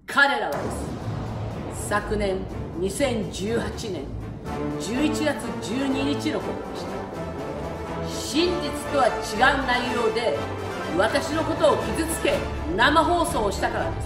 彼らはです、昨年2018年11月12日のことでした。真実とは違う内容で私のことを傷つけ生放送をしたからです。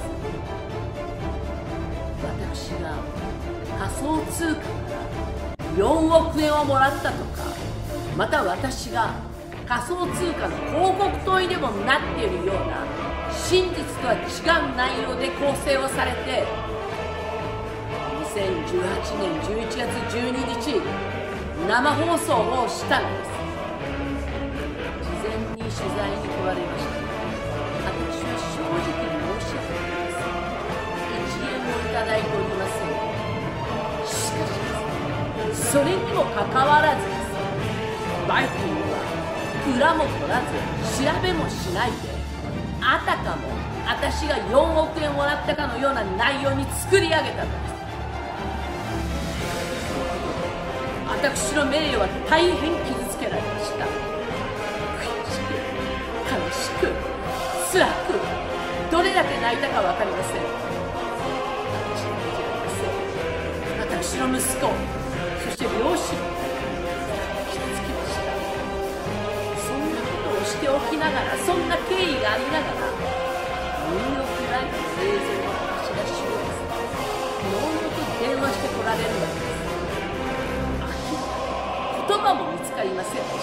私が仮想通貨から4億円をもらったとか、また私が仮想通貨の広告塔にでもなっているような真実とは違う内容で構成をされて、2018年11月12日生放送をしたのです。事前に取材に来られました。私は正直申し訳ないです。1円もいただいておりません。しかしです、それにもかかわらずです、バイキングは裏も取らず調べもしないで、あたかも私が4億円もらったかのような内容に作り上げたのです。私の名誉は大変傷つけられました。悔しく、悲しく、辛く、どれだけ泣いたか分かりません。私の息子、そして両親、傷つきました。そんなことをしておきながら、そんな経緯がありながら、ニューヨークライブの映像の貸し出しをですね、のんのと電話してこられるわけです。言葉も見つかりませんでした。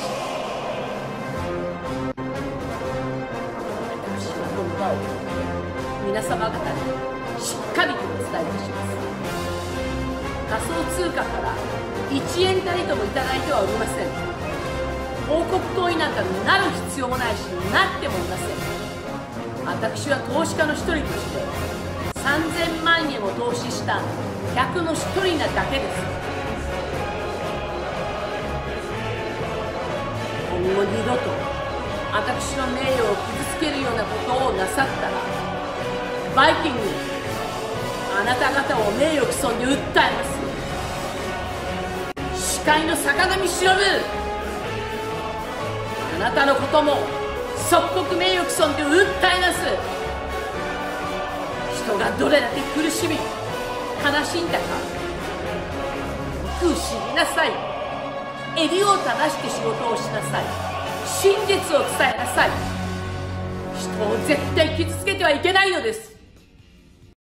私はこの場を皆様方にしっかりとお伝えいたします。仮想通貨から1円たりともいただいてはおりません。広告塔になんかなる必要もないし、なってもいません。私は投資家の一人として3000万円を投資した客の一人なだけです。今後二度と私の名誉を傷つけるようなことをなさったら、バイキング、あなた方を名誉毀損で訴えます。司会の坂上忍、あなたのことも即刻名誉毀損で訴えます。人がどれだけ苦しみ悲しんだか、よく知りなさい。襟を正して仕事をしなさい。真実を伝えなさい。人を絶対傷つけてはいけないのです。